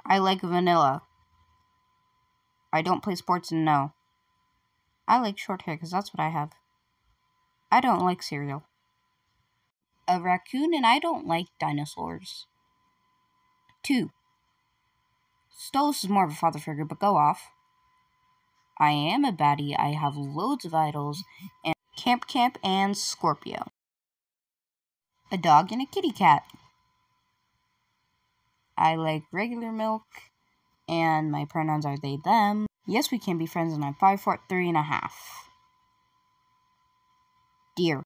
I like vanilla. I don't play sports and no. I like short hair because that's what I have. I don't like cereal. A raccoon and I don't like dinosaurs. 2. Stolas is more of a father figure, but go off. I am a baddie. I have loads of idols. And Camp and Scorpio. A dog and a kitty cat. I like regular milk. And my pronouns are they, them. Yes, we can be friends, and I'm 5'3.5". Deer.